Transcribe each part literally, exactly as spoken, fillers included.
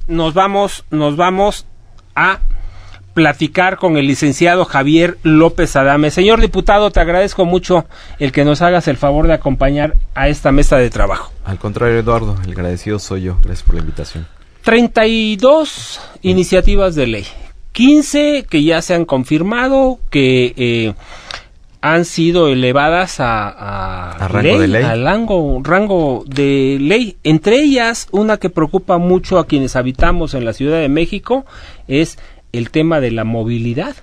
nos vamos, nos vamos a platicar con el licenciado Javier López Adame. Señor diputado, te agradezco mucho el que nos hagas el favor de acompañar a esta mesa de trabajo. Al contrario, Eduardo, el agradecido soy yo. Gracias por la invitación. treinta y dos sí. iniciativas de ley, quince que ya se han confirmado, que eh, han sido elevadas a, a, a rango ley, de ley, al rango, rango de ley. Entre ellas, una que preocupa mucho a quienes habitamos en la Ciudad de México es el tema de la movilidad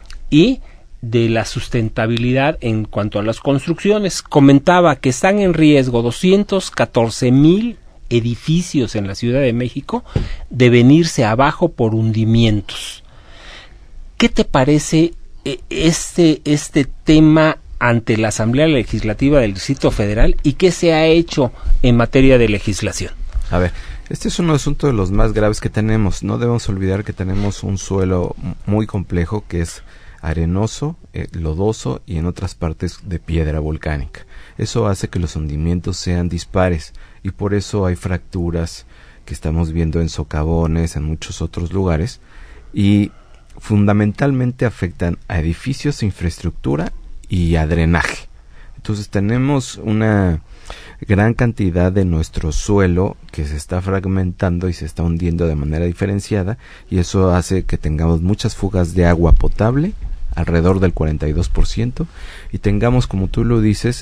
y de la sustentabilidad en cuanto a las construcciones. Comentaba que están en riesgo doscientos catorce mil edificios en la Ciudad de México de venirse abajo por hundimientos. ¿Qué te parece este, este tema ante la Asamblea Legislativa del Distrito Federal y qué se ha hecho en materia de legislación? A ver, este es un asunto de los más graves que tenemos. No debemos olvidar que tenemos un suelo muy complejo que es arenoso, eh, lodoso y en otras partes de piedra volcánica. Eso hace que los hundimientos sean dispares y por eso hay fracturas que estamos viendo en socavones, en muchos otros lugares, y fundamentalmente afectan a edificios, infraestructura y a drenaje. Entonces tenemos una gran cantidad de nuestro suelo que se está fragmentando y se está hundiendo de manera diferenciada, y eso hace que tengamos muchas fugas de agua potable, alrededor del cuarenta y dos por ciento, y tengamos, como tú lo dices,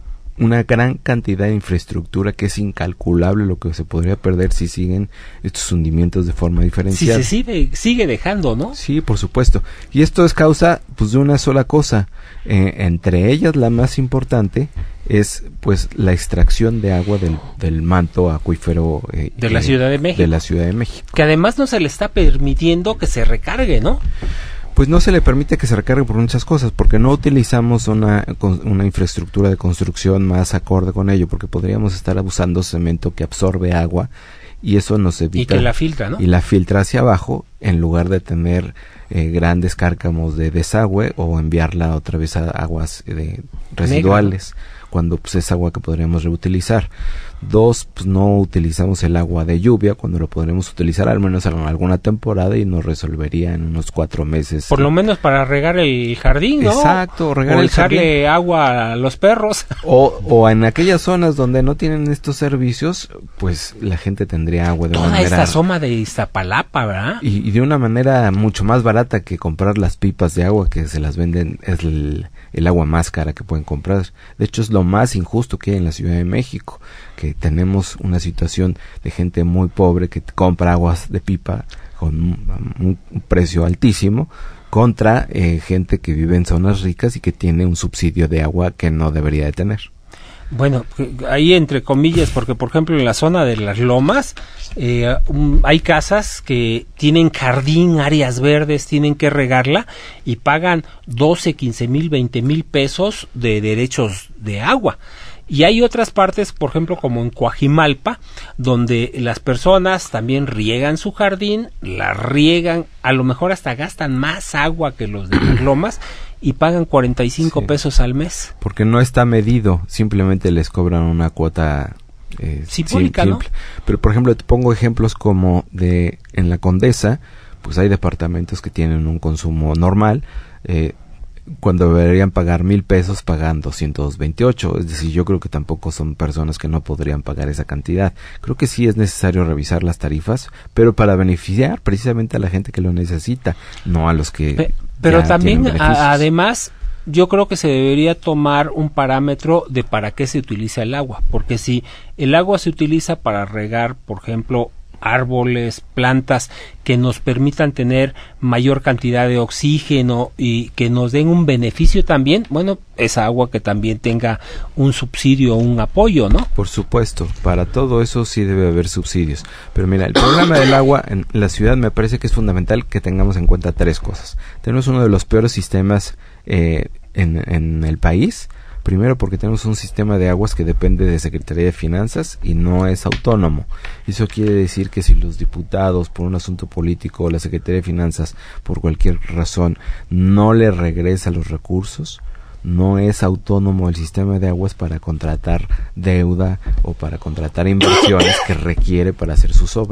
una gran cantidad de infraestructura que es incalculable lo que se podría perder si siguen estos hundimientos de forma diferenciada. Si se sigue, sigue dejando, ¿no? Sí, por supuesto. Y esto es causa pues de una sola cosa. Eh, entre ellas la más importante es pues la extracción de agua del, del manto acuífero eh, de la eh, Ciudad de México. De la Ciudad de México. Que además no se le está permitiendo que se recargue, ¿no? Pues no se le permite que se recargue por muchas cosas, porque no utilizamos una, una infraestructura de construcción más acorde con ello, porque podríamos estar abusando cemento que absorbe agua y eso nos evita... Y que la filtra, ¿no? Y la filtra hacia abajo, en lugar de tener eh, grandes cárcamos de desagüe o enviarla otra vez a aguas eh, residuales, Negra, ¿no? Cuando pues, es agua que podríamos reutilizar. Dos, pues no utilizamos el agua de lluvia cuando lo podremos utilizar al menos en alguna temporada y nos resolvería en unos cuatro meses. Por lo menos para regar el jardín, ¿no? Exacto, regar o el jardín. O echarle agua a los perros. O, o en aquellas zonas donde no tienen estos servicios, pues la gente tendría agua de Toda manera... esta zona de Iztapalapa, ¿verdad? Y, y de una manera mucho más barata que comprar las pipas de agua que se las venden, es el, el agua más cara que pueden comprar. De hecho, es lo más injusto que hay en la Ciudad de México, que tenemos una situación de gente muy pobre que compra aguas de pipa con un, un precio altísimo contra eh, gente que vive en zonas ricas y que tiene un subsidio de agua que no debería de tener. Bueno, ahí entre comillas, porque por ejemplo en la zona de las Lomas eh, um, hay casas que tienen jardín, áreas verdes, tienen que regarla y pagan doce, quince mil, veinte mil pesos de derechos de agua. Y hay otras partes, por ejemplo, como en Coajimalpa, donde las personas también riegan su jardín, la riegan, a lo mejor hasta gastan más agua que los de las Lomas y pagan cuarenta y cinco sí. pesos al mes. Porque no está medido, simplemente les cobran una cuota eh, simbólica, simple. ¿no? Pero, por ejemplo, te pongo ejemplos como de en la Condesa, pues hay departamentos que tienen un consumo normal, eh, cuando deberían pagar mil pesos pagan doscientos veintiocho, es decir, yo creo que tampoco son personas que no podrían pagar esa cantidad. Creo que sí es necesario revisar las tarifas, pero para beneficiar precisamente a la gente que lo necesita, no a los que Pe pero también a, además yo creo que se debería tomar un parámetro de para qué se utiliza el agua, porque si el agua se utiliza para regar, por ejemplo, árboles, plantas que nos permitan tener mayor cantidad de oxígeno y que nos den un beneficio también, bueno, esa agua que también tenga un subsidio o un apoyo, ¿no? Por supuesto, para todo eso sí debe haber subsidios. Pero mira, el problema del agua en la ciudad me parece que es fundamental que tengamos en cuenta tres cosas. Tenemos uno de los peores sistemas eh, en, en el país. Primero porque tenemos un sistema de aguas que depende de Secretaría de Finanzas y no es autónomo. Eso quiere decir que si los diputados por un asunto político o la Secretaría de Finanzas por cualquier razón no le regresa los recursos, no es autónomo el sistema de aguas para contratar deuda o para contratar inversiones que requiere para hacer sus obras.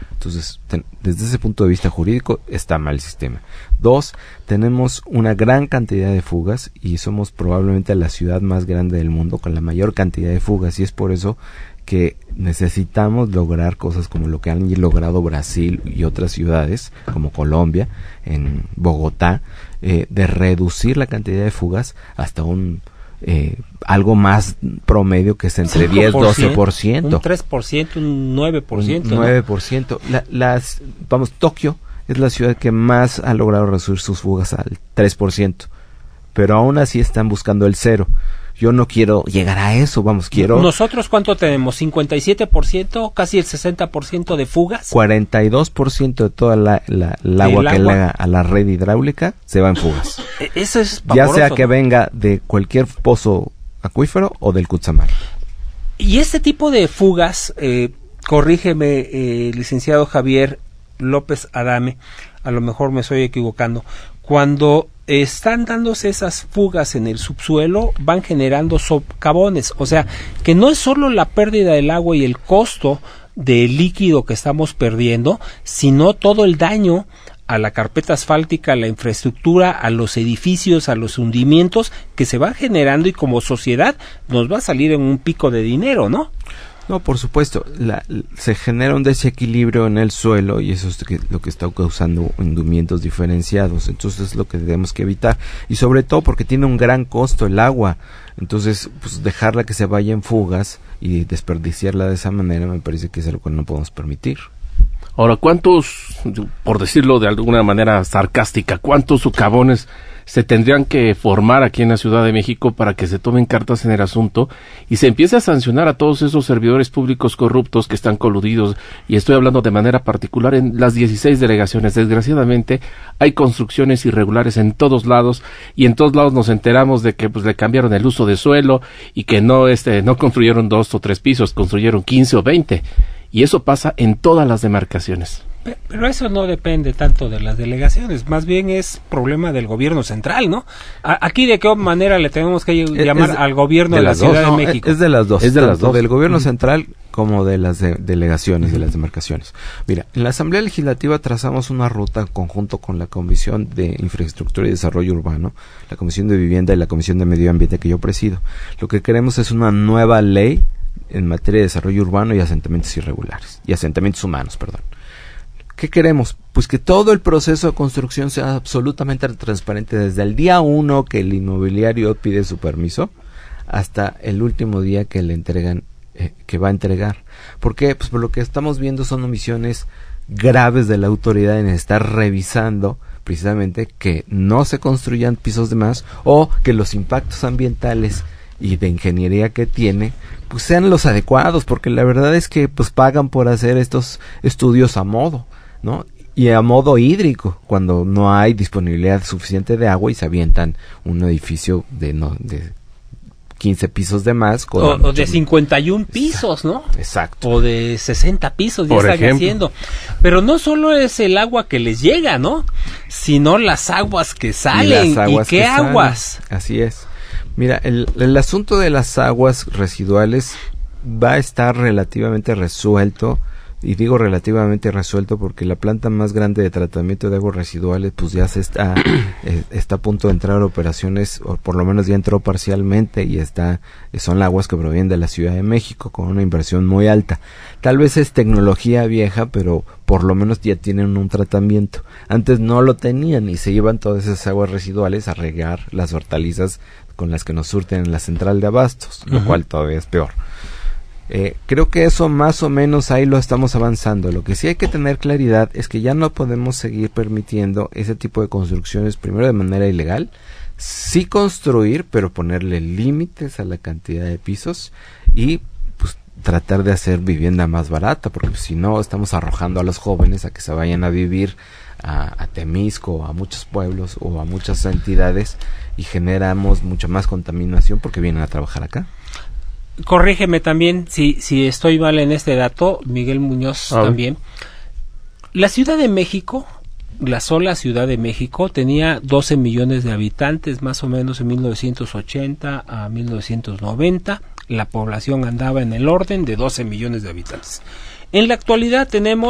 Entonces, ten, desde ese punto de vista jurídico, está mal el sistema. Dos, tenemos una gran cantidad de fugas y somos probablemente la ciudad más grande del mundo con la mayor cantidad de fugas, y es por eso que necesitamos lograr cosas como lo que han logrado Brasil y otras ciudades, como Colombia, en Bogotá, eh, de reducir la cantidad de fugas hasta un eh, algo más promedio, que es entre diez, doce por ciento. Un tres por ciento, un nueve por ciento. Un nueve por ciento. ¿No? La, las, vamos, Tokio es la ciudad que más ha logrado reducir sus fugas al tres por ciento, pero aún así están buscando el cero. Yo no quiero llegar a eso, vamos, quiero... ¿Nosotros cuánto tenemos? ¿cincuenta y siete por ciento? ¿Casi el sesenta por ciento de fugas? cuarenta y dos por ciento de toda la, la, el agua que llega a la red hidráulica se va en fugas. Eso es pavoroso, ya sea que ¿no? venga de cualquier pozo acuífero o del Cutzamala. Y este tipo de fugas, eh, corrígeme, eh, licenciado Javier López Adame, a lo mejor me estoy equivocando, cuando están dándose esas fugas en el subsuelo, van generando socavones, o sea, que no es solo la pérdida del agua y el costo del líquido que estamos perdiendo, sino todo el daño a la carpeta asfáltica, a la infraestructura, a los edificios, a los hundimientos que se van generando, y como sociedad nos va a salir en un pico de dinero, ¿no? No, por supuesto, la, se genera un desequilibrio en el suelo, y eso es que, lo que está causando hundimientos diferenciados. Entonces es lo que tenemos que evitar, y sobre todo porque tiene un gran costo el agua. Entonces, pues dejarla que se vaya en fugas y desperdiciarla de esa manera me parece que es algo que no podemos permitir. Ahora, ¿cuántos, por decirlo de alguna manera sarcástica, cuántos socavones se tendrían que formar aquí en la Ciudad de México para que se tomen cartas en el asunto y se empiece a sancionar a todos esos servidores públicos corruptos que están coludidos? Y estoy hablando de manera particular en las dieciséis delegaciones. Desgraciadamente hay construcciones irregulares en todos lados, y en todos lados nos enteramos de que pues le cambiaron el uso de suelo y que no este no construyeron dos o tres pisos, construyeron quince o veinte, y eso pasa en todas las demarcaciones. Pero eso no depende tanto de las delegaciones, más bien es problema del gobierno central, ¿no? A, aquí de qué manera le tenemos que llamar es, al gobierno de, de la Ciudad dos, de no, México. Es de las dos, es de las dos, del gobierno central como de las de, delegaciones, uh-huh. de las demarcaciones. Mira, en la Asamblea Legislativa trazamos una ruta en conjunto con la Comisión de Infraestructura y Desarrollo Urbano, la Comisión de Vivienda y la Comisión de Medio Ambiente que yo presido. Lo que queremos es una nueva ley en materia de desarrollo urbano y asentamientos irregulares, y asentamientos humanos, perdón. ¿Qué queremos? Pues que todo el proceso de construcción sea absolutamente transparente, desde el día uno que el inmobiliario pide su permiso hasta el último día que le entregan, eh, que va a entregar. ¿Por qué? Pues por lo que estamos viendo son omisiones graves de la autoridad en estar revisando precisamente que no se construyan pisos de más, o que los impactos ambientales y de ingeniería que tiene pues sean los adecuados, porque la verdad es que pues pagan por hacer estos estudios a modo, ¿no? Y a modo hídrico, cuando no hay disponibilidad suficiente de agua y se avientan un edificio de no de quince pisos de más. Con o, o de cincuenta y un pisos, ¿no? Exacto. O de sesenta pisos, ya por están ejemplo. haciendo. Pero no solo es el agua que les llega, ¿no? Sino las aguas que salen. ¿Y, aguas ¿Y qué aguas? Salen. Así es. Mira, el, el asunto de las aguas residuales va a estar relativamente resuelto, y digo relativamente resuelto porque la planta más grande de tratamiento de aguas residuales pues ya se está eh, está a punto de entrar a operaciones, o por lo menos ya entró parcialmente, y está son aguas que provienen de la Ciudad de México con una inversión muy alta. Tal vez es tecnología vieja, pero por lo menos ya tienen un tratamiento. Antes no lo tenían y se llevan todas esas aguas residuales a regar las hortalizas con las que nos surten en la central de abastos, lo uh-huh. cual todavía es peor. Eh, creo que eso más o menos ahí lo estamos avanzando. Lo que sí hay que tener claridad es que ya no podemos seguir permitiendo ese tipo de construcciones, primero de manera ilegal, sí construir, pero ponerle límites a la cantidad de pisos, y pues tratar de hacer vivienda más barata, porque si no estamos arrojando a los jóvenes a que se vayan a vivir a, a Temisco, a muchos pueblos o a muchas entidades, y generamos mucha más contaminación porque vienen a trabajar acá. Corrígeme también si si estoy mal en este dato, Miguel Muñoz, ah, también. La Ciudad de México, la sola Ciudad de México, tenía doce millones de habitantes, más o menos en mil novecientos ochenta a mil novecientos noventa. La población andaba en el orden de doce millones de habitantes. En la actualidad tenemos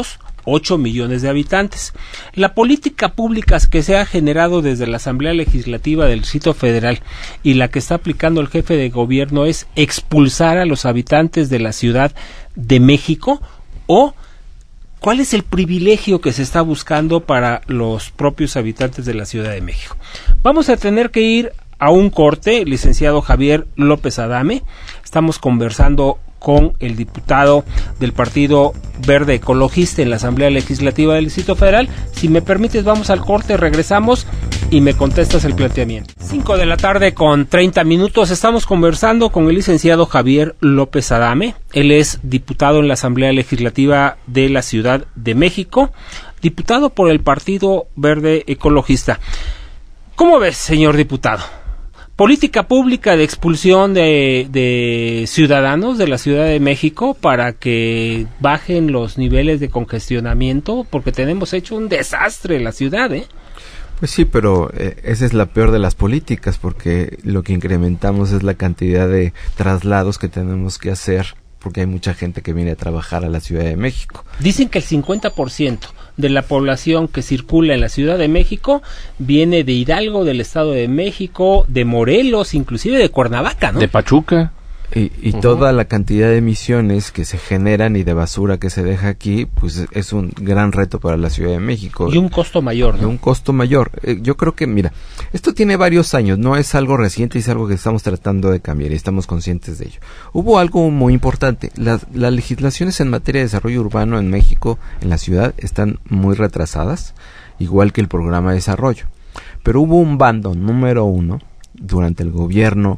ocho millones de habitantes. La política pública que se ha generado desde la Asamblea Legislativa del Distrito Federal y la que está aplicando el jefe de gobierno es expulsar a los habitantes de la Ciudad de México, o ¿cuál es el privilegio que se está buscando para los propios habitantes de la Ciudad de México? Vamos a tener que ir a un corte, licenciado Javier López Adame. Estamos conversando con el diputado del Partido Verde Ecologista en la Asamblea Legislativa del Distrito Federal. Si me permites, vamos al corte, regresamos y me contestas el planteamiento. Cinco de la tarde con treinta minutos. Estamos conversando con el licenciado Javier López Adame. Él es diputado en la Asamblea Legislativa de la Ciudad de México, diputado por el Partido Verde Ecologista. ¿Cómo ves, señor diputado? Política pública de expulsión de, de ciudadanos de la Ciudad de México para que bajen los niveles de congestionamiento, porque tenemos hecho un desastre en la ciudad, ¿eh? Pues sí, pero eh, esa es la peor de las políticas, porque lo que incrementamos es la cantidad de traslados que tenemos que hacer, porque hay mucha gente que viene a trabajar a la Ciudad de México. Dicen que el cincuenta por ciento de la población que circula en la Ciudad de México viene de Hidalgo, del Estado de México, de Morelos, inclusive de Cuernavaca, ¿no? De Pachuca. Y, y uh-huh. toda la cantidad de emisiones que se generan y de basura que se deja aquí, pues es un gran reto para la Ciudad de México. Y un costo mayor, ¿no? Y un costo mayor. Eh, yo creo que, mira, esto tiene varios años, no es algo reciente, es algo que estamos tratando de cambiar y estamos conscientes de ello. Hubo algo muy importante, las, las legislaciones en materia de desarrollo urbano en México, en la ciudad, están muy retrasadas, igual que el programa de desarrollo. Pero hubo un bando número uno durante el gobierno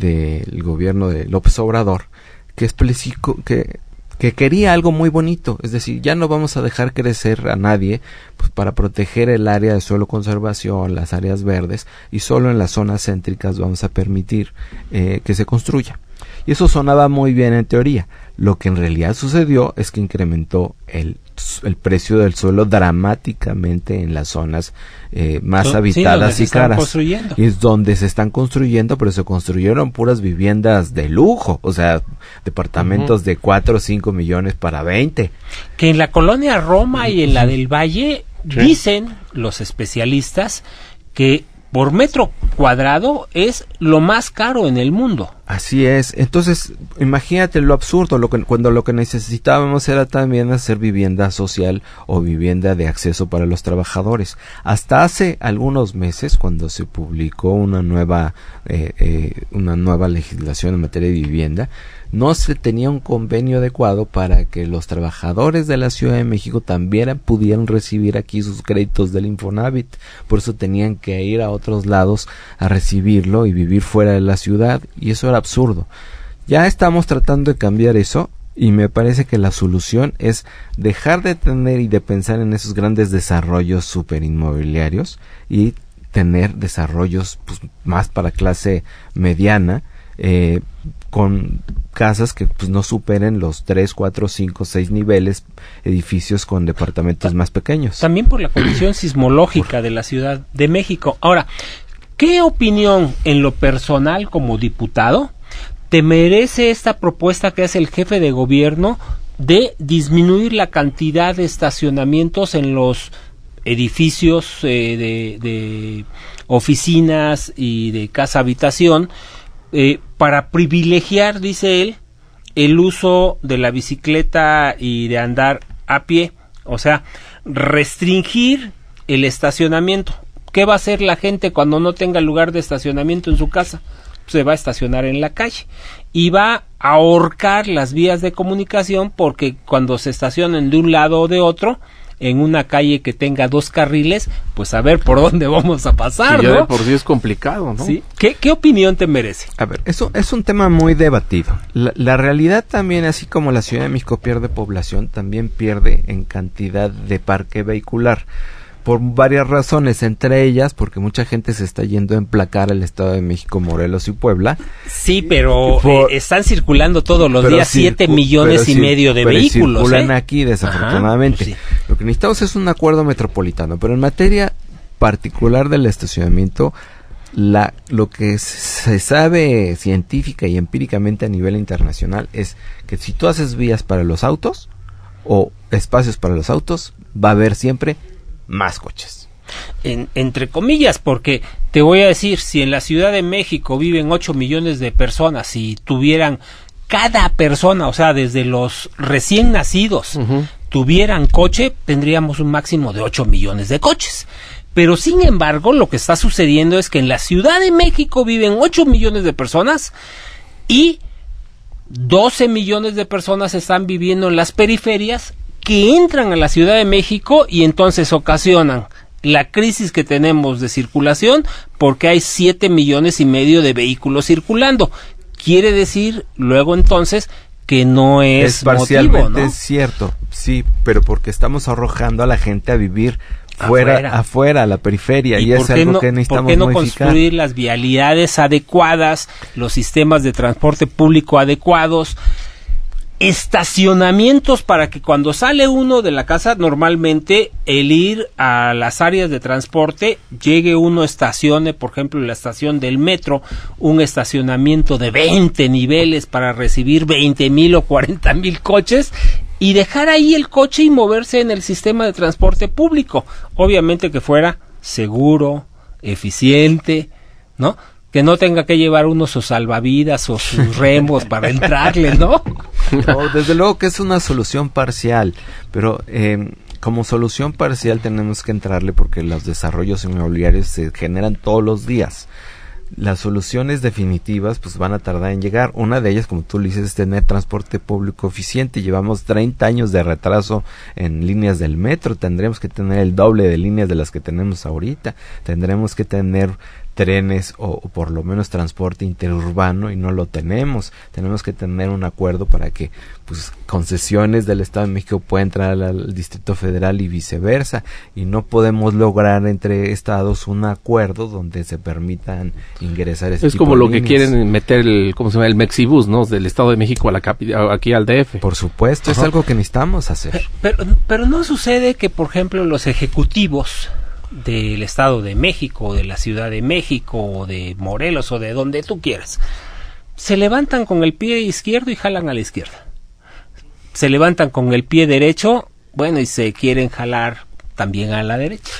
del gobierno de López Obrador que explicó que que quería algo muy bonito, es decir, ya no vamos a dejar crecer a nadie pues para proteger el área de suelo conservación, las áreas verdes, y solo en las zonas céntricas vamos a permitir eh, que se construya. Y eso sonaba muy bien en teoría. Lo que en realidad sucedió es que incrementó el, el precio del suelo dramáticamente en las zonas eh, más so, habitadas sí, y caras. Y es donde se están construyendo, pero se construyeron puras viviendas de lujo, o sea, departamentos uh-huh. de cuatro o cinco millones para veinte. Que en la colonia Roma y en la del Valle sí. dicen los especialistas que por metro cuadrado es lo más caro en el mundo. Así es. Entonces, imagínate lo absurdo, lo que, cuando lo que necesitábamos era también hacer vivienda social o vivienda de acceso para los trabajadores. Hasta hace algunos meses, cuando se publicó una nueva, eh, eh, una nueva legislación en materia de vivienda, no se tenía un convenio adecuado para que los trabajadores de la Ciudad de México también pudieran recibir aquí sus créditos del Infonavit. Por eso tenían que ir a otros lados a recibirlo y vivir fuera de la ciudad, y eso era absurdo. Ya estamos tratando de cambiar eso, y me parece que la solución es dejar de tener y de pensar en esos grandes desarrollos superinmobiliarios y tener desarrollos pues, más para clase mediana, eh, con casas que pues no superen los tres, cuatro, cinco, seis niveles, edificios con departamentos más pequeños. También por la condición sismológica de la Ciudad de México. Ahora, ¿qué opinión en lo personal como diputado te merece esta propuesta que hace el jefe de gobierno de disminuir la cantidad de estacionamientos en los edificios eh, de, de oficinas y de casa habitación, eh, para privilegiar, dice él, el uso de la bicicleta y de andar a pie? O sea, restringir el estacionamiento. ¿Qué va a hacer la gente cuando no tenga lugar de estacionamiento en su casa? Se va a estacionar en la calle y va a ahorcar las vías de comunicación, porque cuando se estacionen de un lado o de otro en una calle que tenga dos carriles, pues a ver por dónde vamos a pasar, sí, ¿no? Ya de por sí es complicado, ¿no? ¿Sí? ¿Qué, ¿Qué opinión te merece? A ver, eso es un tema muy debatido. La, la realidad también, así como la Ciudad de México pierde población, también pierde en cantidad de parque vehicular, por varias razones, entre ellas porque mucha gente se está yendo a emplacar al Estado de México, Morelos y Puebla. Sí, pero por, eh, están circulando todos los días siete circu- millones y cir- medio de pero vehículos. circulan ¿eh? aquí, desafortunadamente. Ajá, pues sí. Lo que necesitamos es un acuerdo metropolitano, pero en materia particular del estacionamiento, la, lo que se sabe científica y empíricamente a nivel internacional es que si tú haces vías para los autos, o espacios para los autos, va a haber siempre más coches. En, entre comillas, porque te voy a decir, si en la Ciudad de México viven ocho millones de personas y tuvieran cada persona, o sea, desde los recién nacidos, uh-huh. tuvieran coche, tendríamos un máximo de ocho millones de coches. Pero sin embargo, lo que está sucediendo es que en la Ciudad de México viven ocho millones de personas y doce millones de personas están viviendo en las periferias que entran a la Ciudad de México y entonces ocasionan la crisis que tenemos de circulación porque hay siete millones y medio de vehículos circulando. Quiere decir luego entonces que no es, es parcialmente motivo, ¿no? cierto, sí, pero porque estamos arrojando a la gente a vivir fuera, afuera, afuera a la periferia, y, y es algo no, que necesitamos ¿por qué no modificar? Construir las vialidades adecuadas, los sistemas de transporte público adecuados, estacionamientos para que cuando sale uno de la casa, normalmente el ir a las áreas de transporte, llegue uno, estacione, por ejemplo, en la estación del metro, un estacionamiento de veinte niveles para recibir veinte mil o cuarenta mil coches, y dejar ahí el coche y moverse en el sistema de transporte público. Obviamente que fuera seguro, eficiente, ¿no? Que no tenga que llevar uno sus salvavidas o sus remos para entrarle, ¿no? No, desde luego que es una solución parcial, pero eh, como solución parcial tenemos que entrarle porque los desarrollos inmobiliarios se generan todos los días. Las soluciones definitivas pues van a tardar en llegar. Una de ellas, como tú le dices, es tener transporte público eficiente. Llevamos treinta años de retraso en líneas del metro. Tendremos que tener el doble de líneas de las que tenemos ahorita. Tendremos que tener trenes o, o por lo menos transporte interurbano y no lo tenemos. Tenemos que tener un acuerdo para que pues concesiones del Estado de México puedan entrar al, al Distrito Federal y viceversa, y no podemos lograr entre estados un acuerdo donde se permitan ingresar ese es tipo como de lo líneas. Que quieren meter el, ¿cómo se llama? El Mexibus, ¿no? Del Estado de México a la capi, aquí al D F. Por supuesto, Ajá. es algo que necesitamos hacer. Pero, pero no sucede que, por ejemplo, los ejecutivos del Estado de México, de la Ciudad de México, o de Morelos, o de donde tú quieras, se levantan con el pie izquierdo y jalan a la izquierda. Se levantan con el pie derecho, bueno, y se quieren jalar también a la derecha.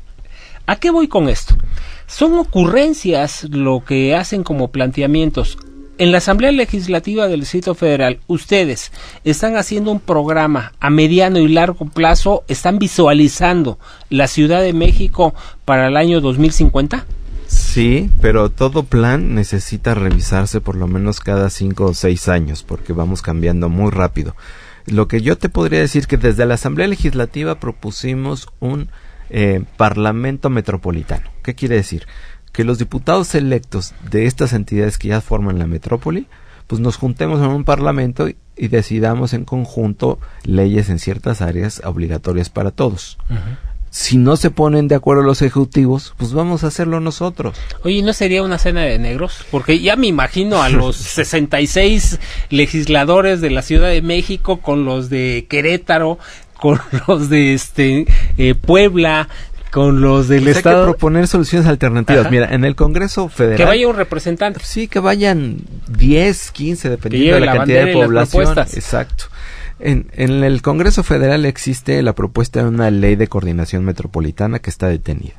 ¿A qué voy con esto? Son ocurrencias lo que hacen como planteamientos. En la Asamblea Legislativa del Distrito Federal, ustedes están haciendo un programa a mediano y largo plazo, están visualizando la Ciudad de México para el año dos mil cincuenta. Sí, pero todo plan necesita revisarse por lo menos cada cinco o seis años, porque vamos cambiando muy rápido. Lo que yo te podría decir que desde la Asamblea Legislativa propusimos un eh, Parlamento Metropolitano. ¿Qué quiere decir? Que los diputados electos de estas entidades que ya forman la metrópoli, pues nos juntemos en un parlamento y, y decidamos en conjunto leyes en ciertas áreas obligatorias para todos. Uh-huh. Si no se ponen de acuerdo los ejecutivos, pues vamos a hacerlo nosotros. Oye, ¿no sería una cena de negros? Porque ya me imagino a los sesenta y seis legisladores de la Ciudad de México con los de Querétaro, con los de este eh, Puebla, con los del pues Estado. Hay que proponer soluciones alternativas. Ajá. Mira, en el Congreso Federal... Que vaya un representante. Sí, que vayan diez, quince, dependiendo de la, la cantidad de población. Exacto. En, en el Congreso Federal existe la propuesta de una ley de coordinación metropolitana que está detenida.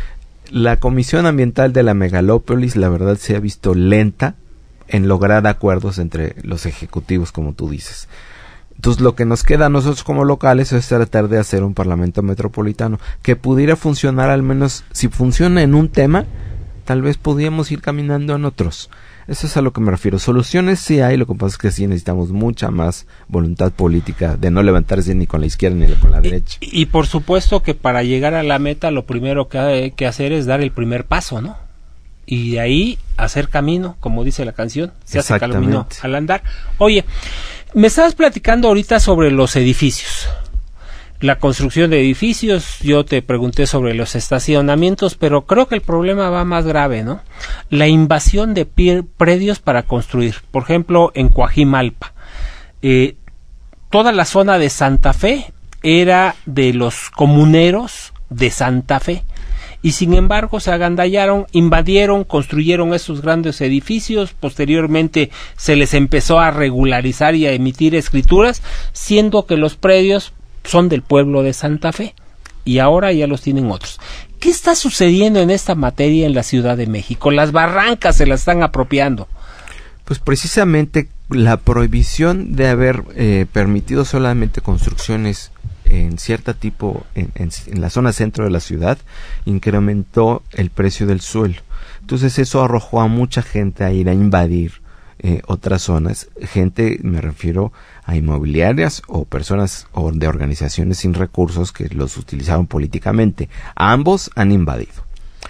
La Comisión Ambiental de la Megalópolis, la verdad, se ha visto lenta en lograr acuerdos entre los ejecutivos, como tú dices. Entonces, lo que nos queda a nosotros como locales es tratar de hacer un parlamento metropolitano que pudiera funcionar, al menos, si funciona en un tema, tal vez podríamos ir caminando en otros. Eso es a lo que me refiero. Soluciones sí hay, lo que pasa es que sí necesitamos mucha más voluntad política de no levantarse ni con la izquierda ni con la derecha. Y, y por supuesto que para llegar a la meta lo primero que hay que hacer es dar el primer paso, ¿no? Y de ahí hacer camino, como dice la canción, se hace camino al andar. Oye, me estabas platicando ahorita sobre los edificios, la construcción de edificios. Yo te pregunté sobre los estacionamientos, pero creo que el problema va más grave, ¿no? La invasión de pie, predios para construir. Por ejemplo, en Coajimalpa, eh, toda la zona de Santa Fe era de los comuneros de Santa Fe, y sin embargo se agandallaron, invadieron, construyeron esos grandes edificios, posteriormente se les empezó a regularizar y a emitir escrituras, siendo que los predios son del pueblo de Santa Fe y ahora ya los tienen otros. ¿Qué está sucediendo en esta materia en la Ciudad de México? Las barrancas se las están apropiando. Pues precisamente la prohibición de haber eh, permitido solamente construcciones en cierto tipo, en, en, en la zona centro de la ciudad, incrementó el precio del suelo. Entonces eso arrojó a mucha gente a ir a invadir eh, otras zonas. Gente, me refiero a inmobiliarias o personas o de organizaciones sin recursos que los utilizaron políticamente. Ambos han invadido.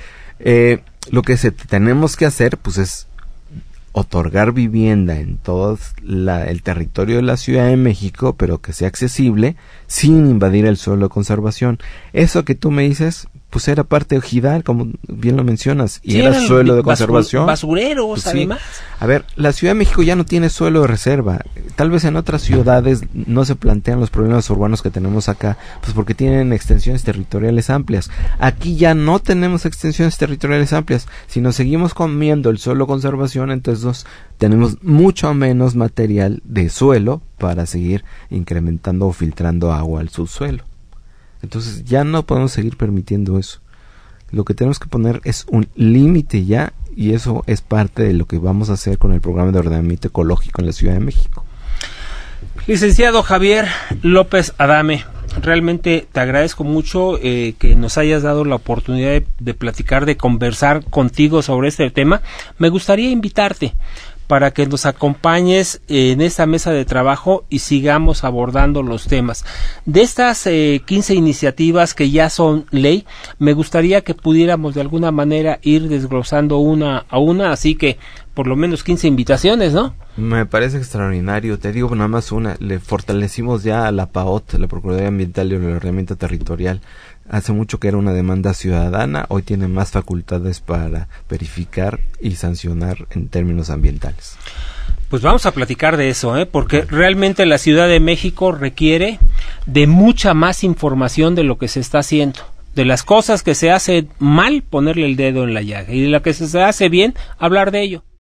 Eh, lo que se, tenemos que hacer pues es otorgar vivienda en todo la, el territorio de la Ciudad de México, pero que sea accesible sin invadir el suelo de conservación. Eso que tú me dices, pues era parte ejidal, como bien lo mencionas, y sí, era suelo de conservación. Basureros, pues además. Sí. A ver, la Ciudad de México ya no tiene suelo de reserva. Tal vez en otras ciudades no se plantean los problemas urbanos que tenemos acá, pues porque tienen extensiones territoriales amplias. Aquí ya no tenemos extensiones territoriales amplias. Si nos seguimos comiendo el suelo de conservación, entonces nos, tenemos mucho menos material de suelo para seguir incrementando o filtrando agua al subsuelo. Entonces ya no podemos seguir permitiendo eso. Lo que tenemos que poner es un límite ya, y eso es parte de lo que vamos a hacer con el programa de ordenamiento ecológico en la Ciudad de México. Licenciado Javier López Adame, realmente te agradezco mucho eh, que nos hayas dado la oportunidad de, de platicar, de conversar contigo sobre este tema. Me gustaría invitarte para que nos acompañes en esta mesa de trabajo y sigamos abordando los temas. De estas eh, quince iniciativas que ya son ley, me gustaría que pudiéramos de alguna manera ir desglosando una a una, así que por lo menos quince invitaciones, ¿no? Me parece extraordinario. Te digo nada más una. Le fortalecimos ya a la P A O T, la Procuraduría Ambiental y el Ordenamiento Territorial. Hace mucho que era una demanda ciudadana, hoy tiene más facultades para verificar y sancionar en términos ambientales. Pues vamos a platicar de eso, ¿eh? Porque realmente la Ciudad de México requiere de mucha más información de lo que se está haciendo. De las cosas que se hacen mal, ponerle el dedo en la llaga, y de lo que se hace bien, hablar de ello.